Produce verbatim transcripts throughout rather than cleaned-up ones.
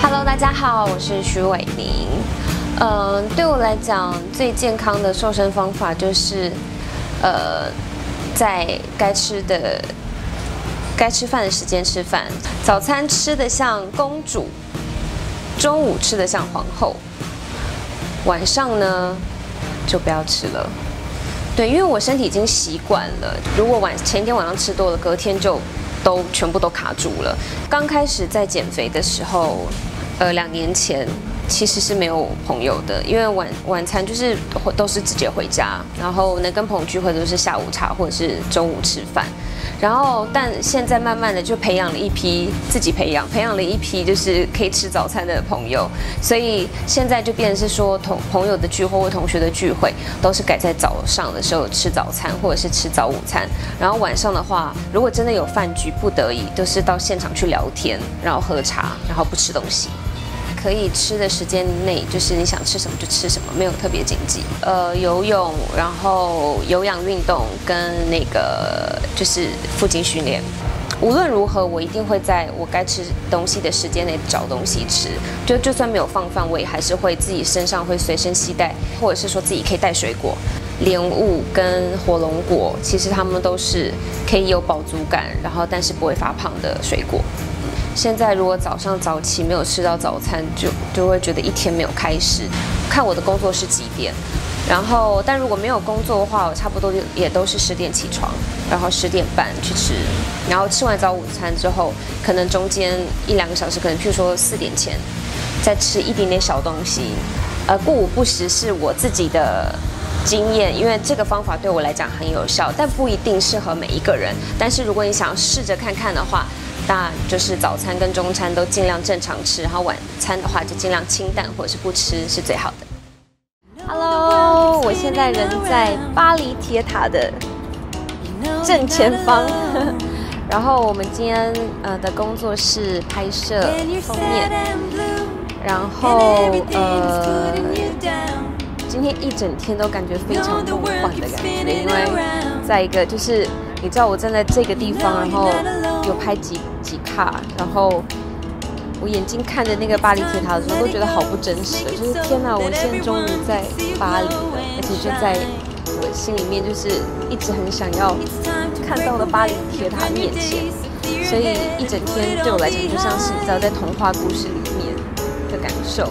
Hello， 大家好，我是徐伟宁。嗯、呃，对我来讲，最健康的瘦身方法就是，呃，在该吃的、该吃饭的时间吃饭，早餐吃得像公主，中午吃得像皇后，晚上呢就不要吃了。对，因为我身体已经习惯了，如果晚前一天晚上吃多了，隔天就都全部都卡住了。刚开始在减肥的时候。呃，两年前其实是没有朋友的，因为晚晚餐就是都是直接回家，然后能跟朋友聚会都是下午茶或者是中午吃饭，然后但现在慢慢的就培养了一批自己培养，培养了一批就是可以吃早餐的朋友，所以现在就变成是说同朋友的聚会或同学的聚会都是改在早上的时候吃早餐或者是吃早午餐，然后晚上的话，如果真的有饭局不得已，都是到现场去聊天，然后喝茶，然后不吃东西。可以吃的时间内，就是你想吃什么就吃什么，没有特别禁忌。呃，游泳，然后有氧运动跟那个就是腹肌训练。无论如何，我一定会在我该吃东西的时间内找东西吃。就就算没有放饭，我也还是会自己身上会随身携带，或者是说自己可以带水果。莲雾跟火龙果，其实它们都是可以有饱足感，然后但是不会发胖的水果。现在如果早上早起没有吃到早餐，就就会觉得一天没有开始。看我的工作是几点，然后但如果没有工作的话，我差不多也都是十点起床，然后十点半去吃，然后吃完早午餐之后，可能中间一两个小时，可能譬如说四点前再吃一点点小东西。呃，过午不食是我自己的经验，因为这个方法对我来讲很有效，但不一定适合每一个人。但是如果你想要试着看看的话，那就是早餐跟中餐都尽量正常吃，然后晚餐的话就尽量清淡或者是不吃是最好的。Hello， 我现在人在巴黎铁塔的正前方，然后我们今天呃的工作是拍摄封面，然后呃今天一整天都感觉非常梦幻的感觉，因为在一个就是你知道我站在这个地方，然后有拍几几卡，然后我眼睛看着那个巴黎铁塔的时候，都觉得好不真实，就是天哪，我现在终于在巴黎了，而且就在我心里面就是一直很想要看到的巴黎铁塔面前，所以一整天对我来讲就像是你知道在童话故事里面的感受。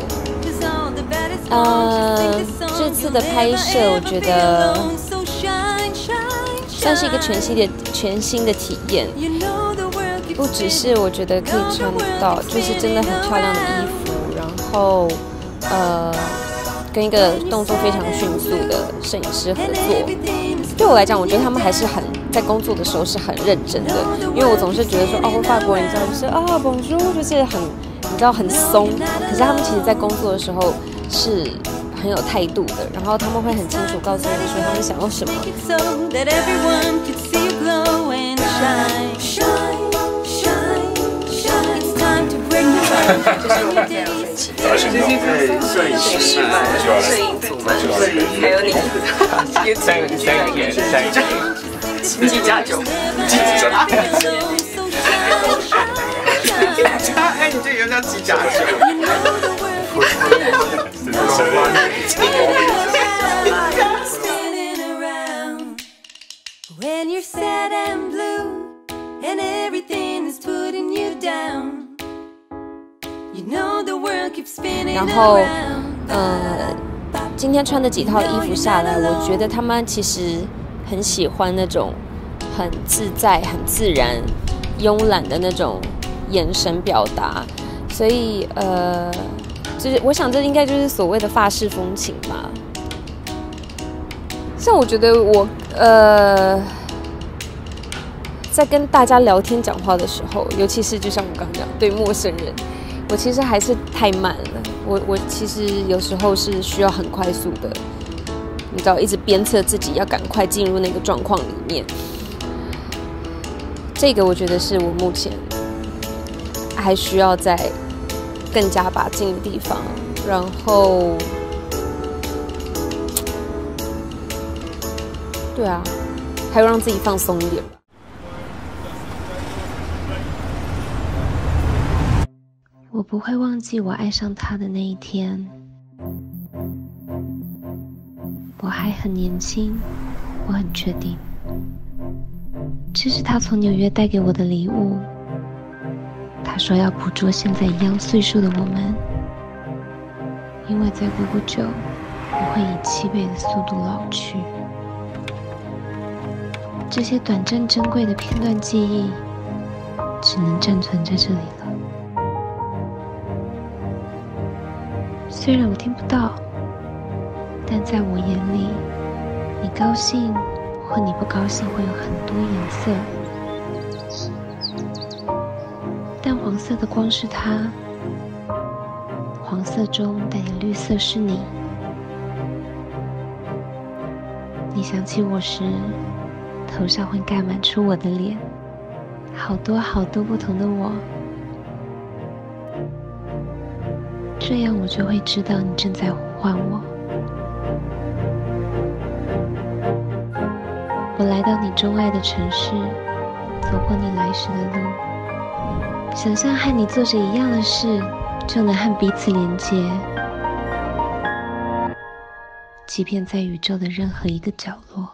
呃，这次的拍摄我觉得算是一个全新的全新的体验，不只是我觉得可以穿到就是真的很漂亮的衣服，然后呃跟一个动作非常迅速的摄影师合作。对我来讲，我觉得他们还是很在工作的时候是很认真的，因为我总是觉得说哦，法国人你知道就是啊 bonjour 就是很你知道很松，可是他们其实在工作的时候是很有态度的，然后他们会很清楚告诉你说他们想要什么。就是我们这样在一起，摄影师们、摄影组们，还有你，三个三个人，三个人，几加九，几加九，哎，你这个叫几加九？When you're sad and blue and everything is putting you down, you know the world keeps spinning around. 然后，呃，今天穿的几套衣服下来，我觉得他们其实很喜欢那种很自在、很自然、慵懒的那种眼神表达，所以呃，就是我想这应该就是所谓的法式风情吧。像我觉得我呃，在跟大家聊天讲话的时候，尤其是就像我刚刚讲对陌生人，我其实还是太慢了。我我其实有时候是需要很快速的，你知道，一直鞭策自己要赶快进入那个状况里面。这个我觉得是我目前还需要再更加把劲的地方，然后。对啊，还有让自己放松一点吧。我我不会忘记我爱上他的那一天。我还很年轻，我很确定，这是他从纽约带给我的礼物。他说要捕捉现在一样岁数的我们，因为再过不久，我会以七倍的速度老去。这些短暂珍贵的片段记忆，只能暂存在这里了。虽然我听不到，但在我眼里，你高兴或你不高兴会有很多颜色。淡黄色的光是它，黄色中带点绿色是你。你想起我时，头上会盖满出我的脸，好多好多不同的我。这样我就会知道你正在呼唤我。我来到你钟爱的城市，走过你来时的路，想象和你做着一样的事，就能和彼此连结，即便在宇宙的任何一个角落。